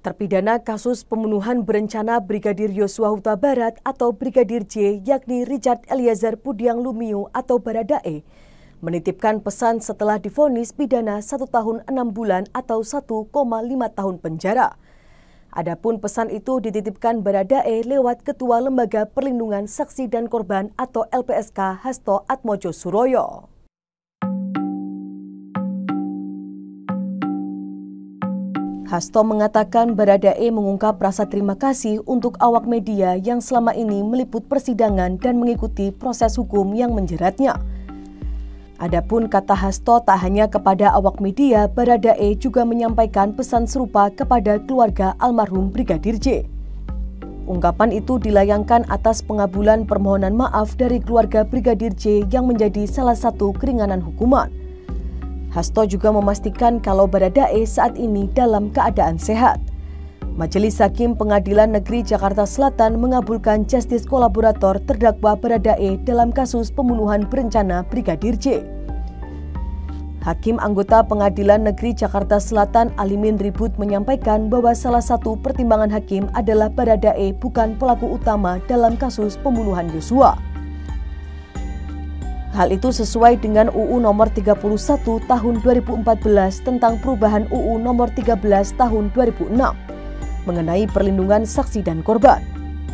Terpidana kasus pembunuhan berencana Brigadir Yosua Huta Barat atau Brigadir J, yakni Richard Eliezer Pudiang Lumiu atau Baradae, menitipkan pesan setelah divonis pidana 1 tahun 6 bulan atau 1,5 tahun penjara. Adapun pesan itu dititipkan Baradae lewat Ketua Lembaga Perlindungan Saksi dan Korban atau LPSK Hasto Atmojo Suroyo. Hasto mengatakan Baradae mengungkap rasa terima kasih untuk awak media yang selama ini meliput persidangan dan mengikuti proses hukum yang menjeratnya. Adapun kata Hasto tak hanya kepada awak media, Baradae juga menyampaikan pesan serupa kepada keluarga almarhum Brigadir J. Ungkapan itu dilayangkan atas pengabulan permohonan maaf dari keluarga Brigadir J yang menjadi salah satu keringanan hukuman. Hasto juga memastikan kalau Baradae saat ini dalam keadaan sehat. Majelis Hakim Pengadilan Negeri Jakarta Selatan mengabulkan justice kolaborator terdakwa Baradae dalam kasus pembunuhan berencana Brigadir J. Hakim anggota Pengadilan Negeri Jakarta Selatan Alimin Ribut menyampaikan bahwa salah satu pertimbangan hakim adalah Baradae bukan pelaku utama dalam kasus pembunuhan Yosua. Hal itu sesuai dengan UU nomor 31 tahun 2014 tentang perubahan UU nomor 13 tahun 2006 mengenai perlindungan saksi dan korban.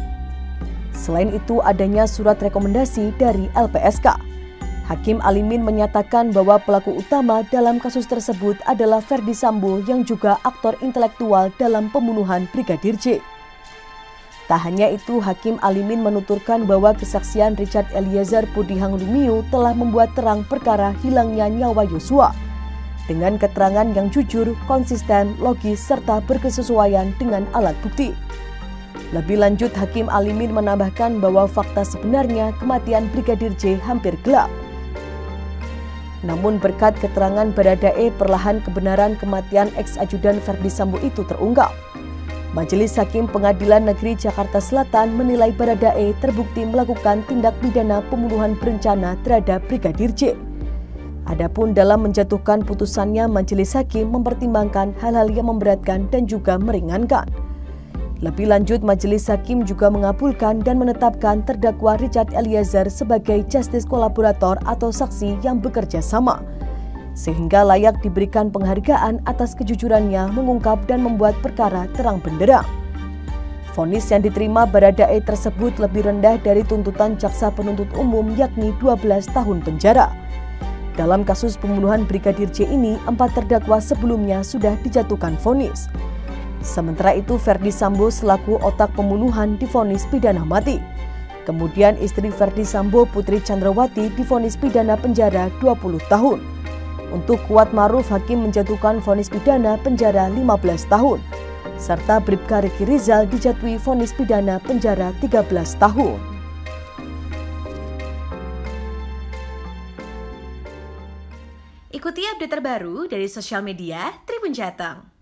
Selain itu adanya surat rekomendasi dari LPSK. Hakim Alimin menyatakan bahwa pelaku utama dalam kasus tersebut adalah Ferdy Sambo yang juga aktor intelektual dalam pembunuhan Brigadir J. Tak hanya itu, Hakim Alimin menuturkan bahwa kesaksian Richard Eliezer Pudiang Lumiu telah membuat terang perkara hilangnya nyawa Yosua dengan keterangan yang jujur, konsisten, logis, serta berkesesuaian dengan alat bukti. Lebih lanjut, Hakim Alimin menambahkan bahwa fakta sebenarnya kematian Brigadir J hampir gelap. Namun berkat keterangan Baradae, perlahan kebenaran kematian ex-ajudan Ferdy Sambo itu terungkap. Majelis Hakim Pengadilan Negeri Jakarta Selatan menilai Baradae terbukti melakukan tindak pidana pembunuhan berencana terhadap Brigadir J. Adapun dalam menjatuhkan putusannya, Majelis Hakim mempertimbangkan hal-hal yang memberatkan dan juga meringankan. Lebih lanjut, Majelis Hakim juga mengabulkan dan menetapkan terdakwa Richard Eliezer sebagai justice kolaborator atau saksi yang bekerja sama, sehingga layak diberikan penghargaan atas kejujurannya mengungkap dan membuat perkara terang benderang. Vonis yang diterima Baradae tersebut lebih rendah dari tuntutan jaksa penuntut umum, yakni 12 tahun penjara. Dalam kasus pembunuhan Brigadir J ini, 4 terdakwa sebelumnya sudah dijatuhkan vonis. Sementara itu, Ferdy Sambo selaku otak pembunuhan divonis pidana mati. Kemudian istri Ferdy Sambo, Putri Chandrawati, divonis pidana penjara 20 tahun. Untuk Kuat Maruf, hakim menjatuhkan vonis pidana penjara 15 tahun. Serta Bribka Riki Rizal dijatuhi vonis pidana penjara 13 tahun. Ikuti update terbaru dari sosial media Tribun Jateng.